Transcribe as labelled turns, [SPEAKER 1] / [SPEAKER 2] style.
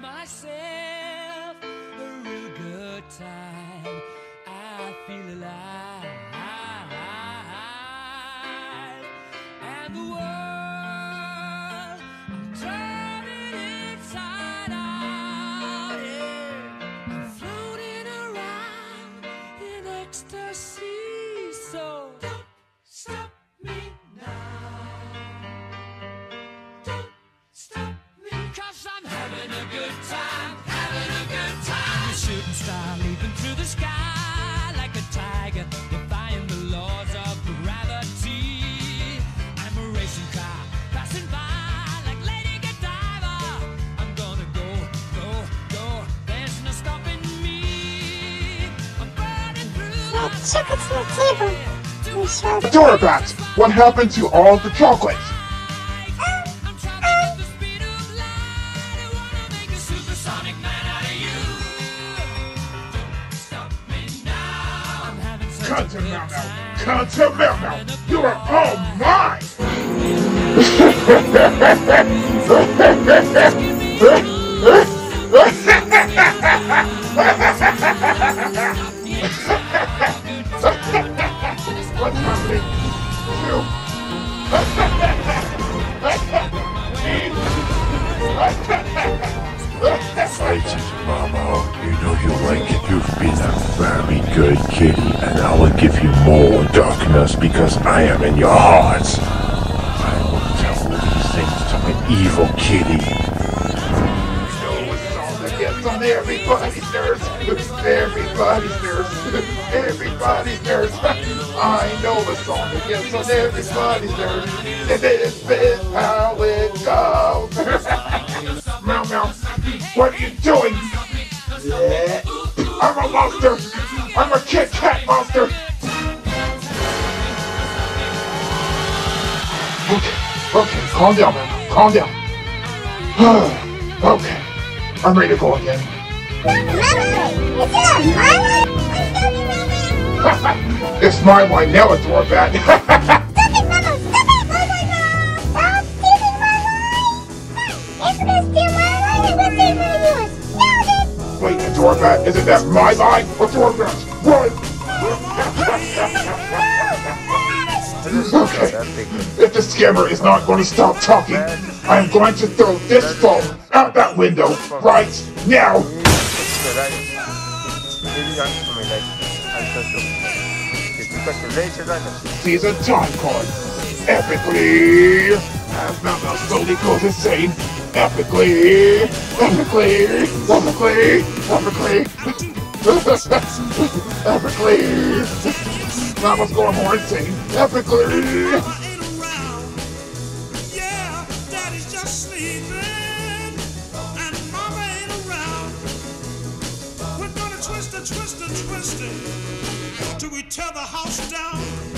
[SPEAKER 1] myself a real good time. I feel alive, and the world, I'm turning inside out. Yeah. I'm floating around in ecstasy. So don't stop me now. Don't stop me, 'cause I'm having a good time, having a good time. A shooting star leaping through the sky like a tiger, defying the laws of gravity. I'm a racing car passing by like Lady Godiva. I'm gonna go, go, go. There's no stopping me. I'm burning through the
[SPEAKER 2] Chocolate's on the table. We shall.
[SPEAKER 3] Doorbat, what happened to all the chocolate?
[SPEAKER 1] I'm traveling at the speed of light. I wanna make a supersonic man out of you. Don't stop me now. I'm having such a
[SPEAKER 3] Cut him,
[SPEAKER 1] good
[SPEAKER 3] Mao Mao.
[SPEAKER 1] time.
[SPEAKER 3] Cut him, Mao Mao. You are all mine. What's happening?
[SPEAKER 4] Fight it, Mao Mao. You know you like it. You've been a very good kitty, and I will give you more darkness because I am in your hearts. I will tell these things to an evil kitty.
[SPEAKER 3] That gets on everybody's nerves. Everybody's nerves. Everybody's nerves. I know the song that gets on everybody's nerves. And this is how it goes. Mao Mao, what are you doing? I'm a monster. I'm a Kit Kat monster. Okay, calm down, man. Calm down. Okay, I'm ready to go again. It's my line now, Adorbat. Wait, Adorbat, isn't that my line? Adorbat, run! Okay, if the scammer is not going to stop talking, I am going to throw this phone out that window right now! Season time card. Epically! As Mao Mao slowly goes insane. Epically! Epically! Epically! Epically! Epically! Mao Mao's going more insane. Epically!
[SPEAKER 5] Yeah, Daddy's just sleeping, and Mama ain't around. We're gonna twist it till we tear the house down.